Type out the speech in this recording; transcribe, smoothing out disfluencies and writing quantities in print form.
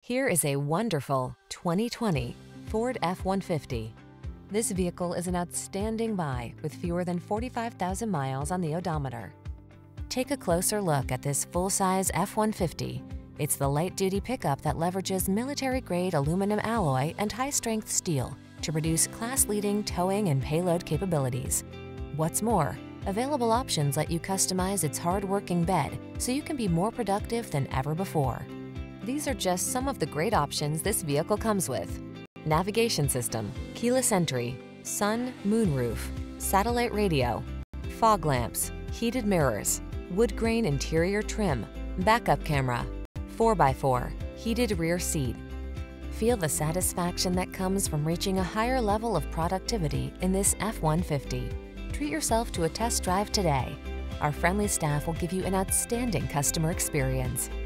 Here is a wonderful 2020 Ford F-150. This vehicle is an outstanding buy with fewer than 45,000 miles on the odometer. Take a closer look at this full-size F-150. It's the light-duty pickup that leverages military-grade aluminum alloy and high-strength steel to produce class-leading towing and payload capabilities. What's more, available options let you customize its hard-working bed so you can be more productive than ever before. These are just some of the great options this vehicle comes with: navigation system, keyless entry, sun, moonroof, satellite radio, fog lamps, heated mirrors, wood grain interior trim, backup camera, 4x4, heated rear seat. Feel the satisfaction that comes from reaching a higher level of productivity in this F-150. Treat yourself to a test drive today. Our friendly staff will give you an outstanding customer experience.